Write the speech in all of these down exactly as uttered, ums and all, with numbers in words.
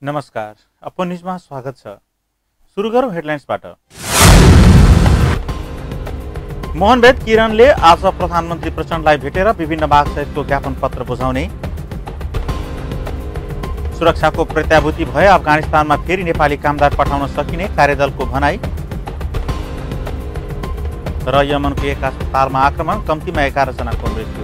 नमस्कार, अपन न्यूजमा स्वागत छ। सुरु गरौँ हेडलाइन्सबाट। मोहनवेद किरणले आज प्रधानमन्त्री प्रचण्डलाई भेटेर विभिन्न मागसहितको ज्ञापन पत्र बुझाउने, सुरक्षाको प्रत्याभूति भए अफगानिस्तानमा फेरि नेपाली कामदार पठाउन सकिने कार्यदलको भनाई र यमनको एक अस्पतालमा आक्रमण, कम्तीमा एघार जनाको मृत्यु।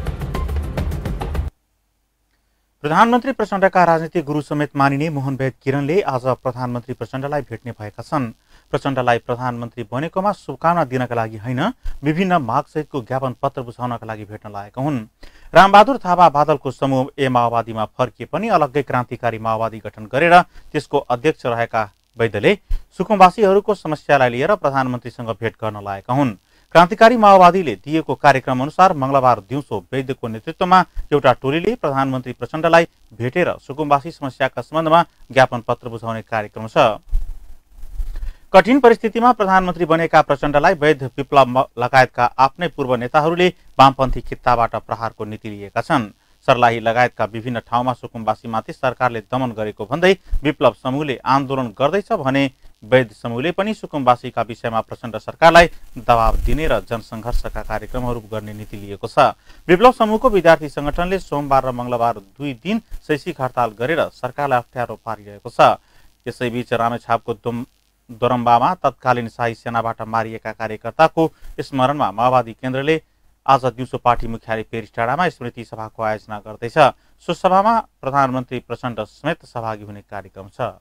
प्रधानमन्त्री प्रचण्डका राजनीतिक गुरु समेत मानिने मोहनवेद किरणले आज प्रधानमन्त्री प्रचण्डलाई भेट्ने भएका छन्। प्रचण्डलाई प्रधानमन्त्री बनेकोमा शुभकामना दिनका लागि होइन, विभिन्न मागसहितको ज्ञापन पत्र बुझाउनका लागि भेट्न लागेका हुन्। रामबहादुर थापा बादलको समूह ए माओवादीमा फर्किए पनि अलग्गै क्रान्तिकारी माओवादी गठन गरेर त्यसको अध्यक्ष रहेका वैद्यले सुकुम्बासीहरूको समस्यालाई लिएर प्रधानमन्त्रीसँग भेट गर्न लागेका हुन्। क्रान्तिकारी माओवादीले दिएको कार्यक्रम अनुसार मंगलबार दिउँसो वैद्यको नेतृत्वमा एउटा टोलीले प्रधानमन्त्री प्रचण्डलाई भेटेर सुकुम्बासी समस्याका सम्बन्धमा ज्ञापन पत्र बुझाउने कार्यक्रम छ। कठिन परिस्थितिमा प्रधानमन्त्री बनेका प्रचण्डलाई वैद्य, विप्लव लगायतका आफ्नै पूर्व नेताहरूले वामपन्थी खित्ताबाट प्रहारको नीति लिएका छन्। सर्लाही लगायतका विभिन्न ठाउँमा सुकुम्बासीमाथि सरकारले दमन गरेको भन्दै विप्लव समूहले आन्दोलन गर्दैछ भने वैद्य समूहले पनि सुकुम्बासीका विषयमा प्रचण्ड सरकारलाई दबाव दिने र जनसङ्घर्षका कार्यक्रमहरू गर्ने नीति लिएको छ। विप्लव समूहको विद्यार्थी संगठनले सोमबार र मंगलबार दुई दिन शैक्षिक हडताल गरेर सरकारलाई अप्ठ्यारो पारिरहेको छ। यसैबीच रामेछापको दोरम्बामा तत्कालीन शाही सेनाबाट मारिएका कार्यकर्ताको स्मरणमा माओवादी केन्द्रले आज दिउँसो पार्टी मुख्यालय पेरिस टाढामा स्मृति सभाको आयोजना गर्दैछ। सो सभामा प्रधानमन्त्री प्रचण्ड समेत सहभागी हुने कार्यक्रम छ।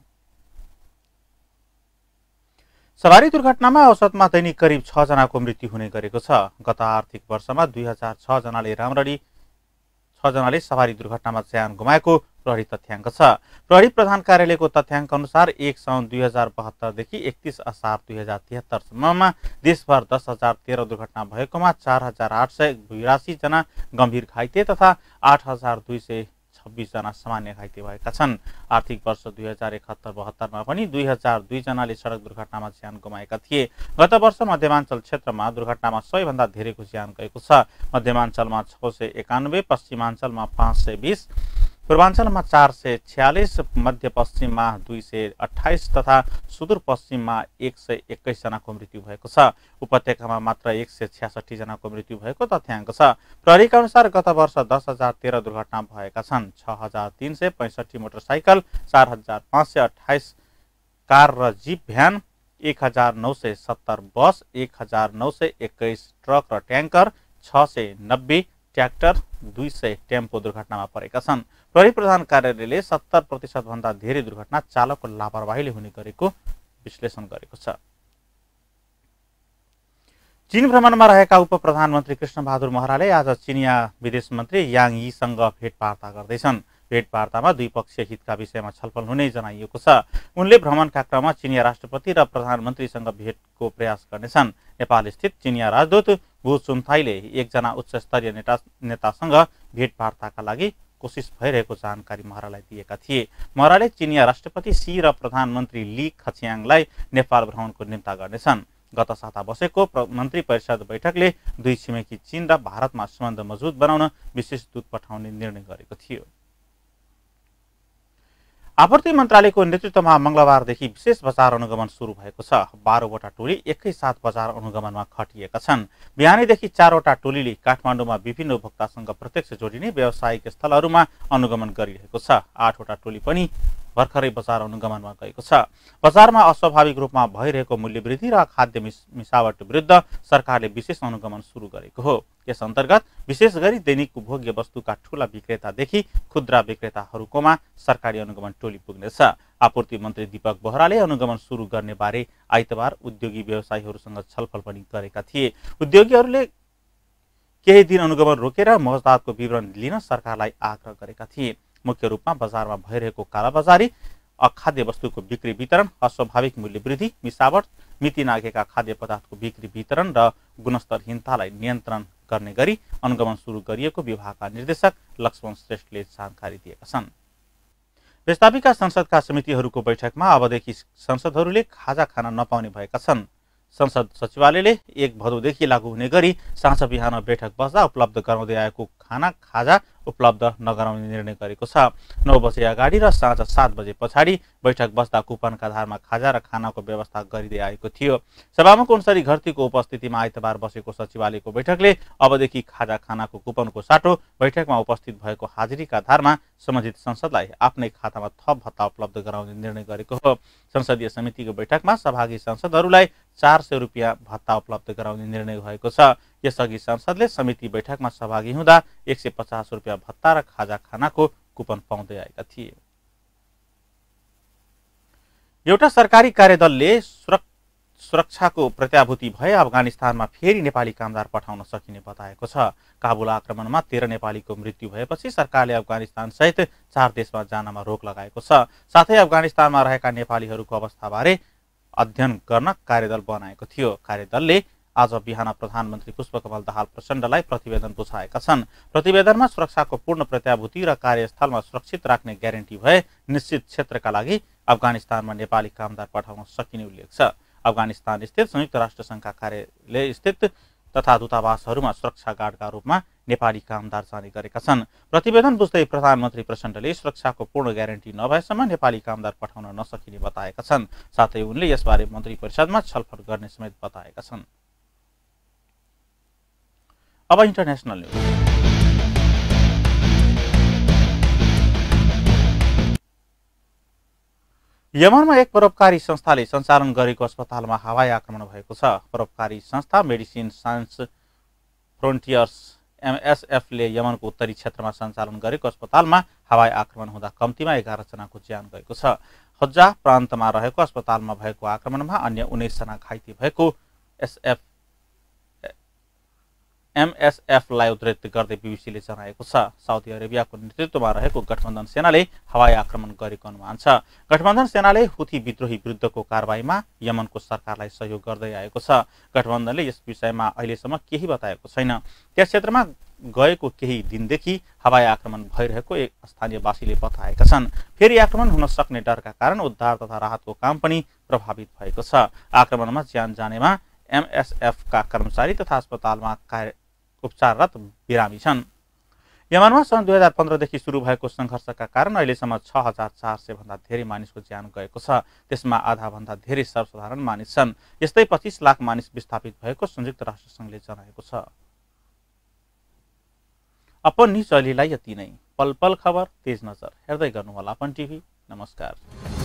सवारी दुर्घटनामा औसतमा दैनिक करिब छ जनाको मृत्यु हुने गरेको छ। गत आर्थिक वर्षमा दुई हजार छ जनाले राम्ररी छ जनाले सवारी दुर्घटनामा ज्यान गुमाएको प्रहरी तथ्याङ्क छ। प्रहरी प्रधान कार्यालयको तथ्याङ्क अनुसार एक साउन दुई हजार बहत्तरदेखि एकतीस असार दुई हजार तिहत्तरसम्ममा देशभर दस हजार तेह्र दुर्घटना भएकोमा चार हजार आठ सय बिरासी जना गम्भीर घाइते तथा आठ हजार दुई सय छब्बिस जना सामान्य घाइते भएका छन्। आर्थिक वर्ष दुई हजार एकहत्तर बहत्तरमा पनि दुई हजार दुई जनाले सडक दुर्घटनामा ज्यान गुमाएका थिए। गत वर्ष मध्यमाञ्चल क्षेत्रमा दुर्घटनामा सयभन्दा धेरैको ज्यान गएको छ। मध्यमाञ्चलमा छ सय एकानब्बे, पश्चिमाञ्चलमा पाँच सय बिस, पूर्वाञ्चलमा चार सय छ्यालिस, मध्यपश्चिममा दुई सय अठाइस तथा सुदूरपश्चिममा एक सय एक्काइस जनाको मृत्यु भएको छ। उपत्यकामा मात्र एक सय छ्यासठी जनाको मृत्यु भएको तथ्याङ्क छ। प्रहरीका अनुसार गत वर्ष दस हजार तेह्र दुर्घटना भएका छन्। छ हजार तीन सय पैँसठी मोटरसाइकल, चार हजार पाँच सय अठाइस कार र जीप भ्यान, एक हजार नौ सय सत्तर बस, एक हजार नौ सय एक्काइस ट्रक र ट्याङ्कर, छ सय नब्बे ट्र्याक्टर, दुई सय टेम्पो दुर्घटनामा परेका छन्। प्रहरी प्रधान कार्यालयले सत्तर प्रतिशत भन्दा धेरै दुर्घटना चालकको लापरवाहीले हुने गरेको विश्लेषण गरेको छ। चीन भ्रमणमा रहेका उप प्रधानमन्त्री कृष्णबहादुर महराले आज चिनिया विदेश मन्त्री याङ यीसँग भेटवार्ता गर्दैछन्। भेटवार्तामा द्विपक्षीय हितका विषयमा छलफल हुने जनाइएको छ। उनले भ्रमणका क्रममा चिनिया राष्ट्रपति र प्रधानमन्त्रीसँग भेटको प्रयास गर्नेछन्। नेपाल स्थित चिनिया राजदूत गु चुन्थाईले एकजना उच्च स्तरीय नेता नेतासँग भेटवार्ताका लागि कोसिस भइरहेको जानकारी महरालाई दिएका थिए। महराले चिनिया राष्ट्रपति सी र प्रधानमन्त्री ली खच्याङलाई नेपाल भ्रमणको निम्ता गर्नेछन्। गत साता बसेको मन्त्री परिषद बैठकले दुई छिमेकी चीन र भारतमा सम्बन्ध मजबुत बनाउन विशेष दूत पठाउने निर्णय गरेको थियो। आपूर्ति मन्त्रालयको नेतृत्वमा मंगलबारदेखि विशेष बजार अनुगमन सुरु भएको छ। बाह्रवटा टोली एकै साथ बजार अनुगमनमा खटिएका छन्। बिहानैदेखि चारवटा टोलीले काठमाडौँमा विभिन्न उपभोक्तासँग प्रत्यक्ष जोडिने व्यावसायिक स्थलहरूमा अनुगमन गरिरहेको छ। आठवटा टोली पनि भर्खरै बजार अनुगमनमा गएको छ। बजारमा अस्वाभाविक रूपमा भइरहेको मूल्यवृद्धि र खाद्य मिसावट विरुद्ध सरकारले विशेष अनुगमन सुरु गरेको हो। यस अन्तर्गत विशेष गरी दैनिक उपभोग्य वस्तुका ठूला विक्रेतादेखि खुद्रा विक्रेताहरूकोमा सरकारी अनुगमन टोली पुग्नेछ। आपूर्ति मन्त्री दीपक बोहराले अनुगमन सुरु गर्ने बारे आइतबार उद्योगी व्यवसायीहरूसँग छलफल पनि गरेका थिए। उद्योगीहरूले केही दिन अनुगमन रोकेर मौजदातको विवरण लिन सरकारलाई आग्रह गरेका थिए। मुख्य रूपमा बजारमा भइरहेको कालाबजारी, अखाद्य वस्तुको बिक्री वितरण, अस्वाभाविक मूल्य वृद्धि, मिसावट, मिति नाघेका खाद्य पदार्थको बिक्री वितरण र गुणस्तरहीनतालाई नियन्त्रण गर्ने गरी अनुगमन सुरु गरिएको विभागका निर्देशक लक्ष्मण श्रेष्ठले जानकारी दिएका छन्। व्यवस्थापिका संसदका समितिहरूको बैठकमा अबदेखि संसदहरूले खाजा खान नपाउने भएका छन्। संसद सचिवालयले एक भदौदेखि लागू हुने गरी साँझ बिहान बैठक बस्दा उपलब्ध गराउँदै आएको खाना खाजा उपलब्ध नगराउने निर्णय गरेको छ। नौ बजे अगाडि र साँझ सात बजे पछाडि बैठक बस्दा कुपनका आधारमा खाजा र खानाको व्यवस्था गरिँदै आएको थियो। सभामुख अनुसारी घरतीको उपस्थितिमा आइतबार बसेको सचिवालयको बैठकले अबदेखि खाजा खानाको कुपनको साटो बैठकमा उपस्थित भएको हाजिरीका आधारमा सम्बन्धित संसदलाई आफ्नै खातामा थप भत्ता उपलब्ध गराउने निर्णय गरेको हो। संसदीय समितिको बैठकमा सहभागी सांसदहरूलाई चार सय रुपियाँ भत्ता उपलब्ध गराउने निर्णय भएको छ। यसअघि संसदले समिति बैठकमा सहभागी हुँदा एक सय पचास रुपियाँ भत्ता र खाजा खानाको कुपन पाउँदै आएका थिए। एउटा सरकारी कार्यदलले सुरक्षाको प्रत्याभूति भए अफगानिस्तानमा फेरि नेपाली कामदार पठाउन सकिने बताएको छ। काबुल आक्रमणमा तेह्र नेपालीको मृत्यु भएपछि सरकारले अफगानिस्तान सहित चार देशमा जानमा रोक लगाएको छ। साथै अफगानिस्तानमा रहेका नेपालीहरूको अवस्थाबारे अध्ययन गर्न कार्यदल बनाएको थियो। कार्यदलले आज बिहान प्रधानमन्त्री पुष्पकमल दाहाल प्रचण्डलाई प्रतिवेदन बुझाएका छन्। प्रतिवेदनमा सुरक्षाको पूर्ण प्रत्याभूति र कार्यस्थलमा सुरक्षित राख्ने ग्यारेन्टी भए निश्चित क्षेत्रका लागि अफगानिस्तानमा नेपाली कामदार पठाउन सकिने उल्लेख छ। अफगानिस्तान स्थित संयुक्त राष्ट्र संघका कार्यालय स्थित तथा दूतावासहरूमा सुरक्षा गार्डका रूपमा नेपाली कामदार जाने गरेका छन्। प्रतिवेदन बुझ्दै प्रधानमन्त्री प्रचण्डले सुरक्षाको पूर्ण ग्यारेन्टी नभएसम्म नेपाली कामदार पठाउन नसकिने बताएका छन्। साथै उनले यसबारे मन्त्री परिषदमा छलफल गर्ने समेत बताएका छन्। अब इन्टरनेशनल न्यूज। यमनमा एक परोपकारी संस्थाले सञ्चालन गरेको अस्पतालमा हवाई आक्रमण भएको छ। परोपकारी संस्था मेडिसिन साइन्स फ्रोन्टियर्स एमएसएफले यमनको उत्तरी क्षेत्रमा सञ्चालन गरेको अस्पतालमा हवाई आक्रमण हुँदा कम्तीमा एघार जनाको ज्यान गएको छ। हज्जा प्रान्तमा रहेको अस्पतालमा भएको आक्रमणमा अन्य उन्नाइस जना घाइते भएको एसएफ एमएसएफलाई उद्धृत गर्दै बीबीसीले जनाएको छ। साउदी अरेबियाको नेतृत्वमा रहेको गठबन्धन सेनाले हवाई आक्रमण गरेको अनुमान छ। गठबन्धन सेनाले हुथी विद्रोही विरुद्धको कारबाहीमा यमनको सरकारलाई सहयोग गर्दै आएको छ। गठबन्धनले यस विषयमा अहिलेसम्म केही बताएको छैन। त्यस क्षेत्रमा गएको केही दिनदेखि हवाई आक्रमण भइरहेको एक स्थानीयवासीले बताएका छन्। फेरि आक्रमण हुन सक्ने डरका कारण उद्धार तथा राहतको काम पनि प्रभावित भएको छ। आक्रमणमा ज्यान जानेमा एमएसएफका कर्मचारी तथा अस्पतालमा कार्य उपचाररत बिरामी छन्। यमनमा सन् दुई हजार पन्ध्रदेखि सुरु भएको सङ्घर्षका कारण अहिलेसम्म छ हजार चार सय भन्दा धेरै मानिसको ज्यान गएको छ। त्यसमा आधाभन्दा धेरै सर्वसाधारण मानिस छन्। यस्तै पच्चिस लाख मानिस विस्थापित भएको संयुक्त राष्ट्र सङ्घले जनाएको छ। अपन न्युज अहिलेलाई यति नै। पल पल खबर तेज नजर हेर्दै गर्नुहोला अपन टिभी। नमस्कार।